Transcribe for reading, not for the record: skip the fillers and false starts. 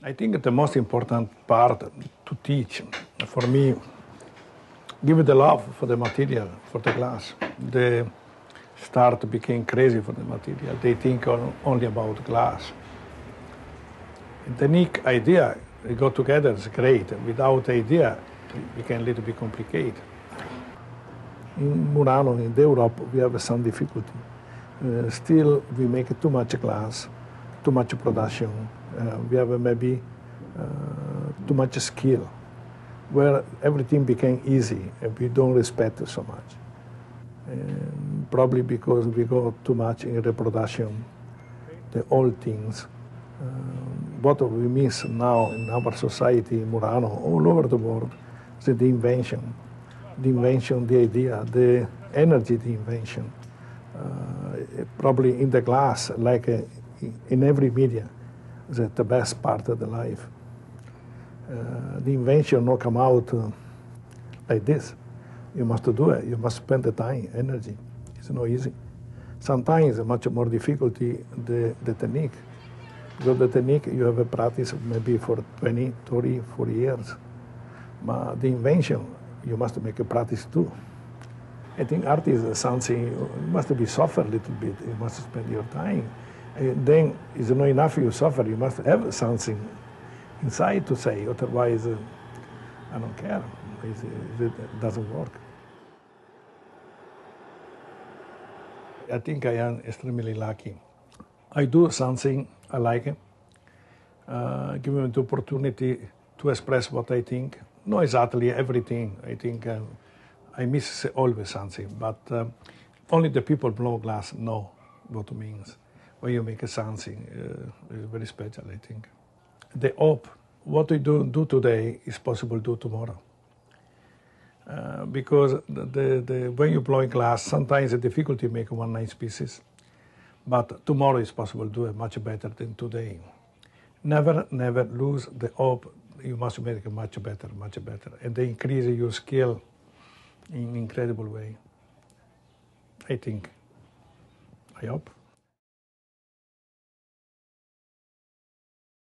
I think the most important part to teach, for me, give the love for the material, for the glass. They start became crazy for the material. They think only about glass. The unique idea, they go together, is great. Without idea, it became a little bit complicated. In Murano, in Europe, we have some difficulty. Still, we make too much glass, too much production. We have maybe too much skill, where everything became easy and we don't respect it so much. Probably because we go too much in reproduction, the old things. What we miss now in our society, in Murano, all over the world, is the invention, the idea, the energy, the invention. Probably in the glass, like in every media, is the best part of the life. The invention not come out like this. You must do it. You must spend the time, energy. It's not easy. Sometimes it's much more difficulty the technique. Because the technique you have a practice maybe for 20, 30, 40 years. But the invention, you must make a practice too. I think art is something, you must be suffer a little bit. You must spend your time. And then it's not enough you suffer. You must have something inside to say. Otherwise, I don't care. It doesn't work. I think I am extremely lucky. I do something I like it. Give me the opportunity to express what I think. Not exactly everything. I think I miss always something, but only the people blow glass know what it means. When you make something, it's very special, I think. The hope, what we do today is possible to do tomorrow. Because when you blow glass, sometimes the difficulty make one nice pieces, but tomorrow is possible to do it much better than today. Never lose the hope. You must make it much better, and they increase your skill in an incredible way. I think. I hope.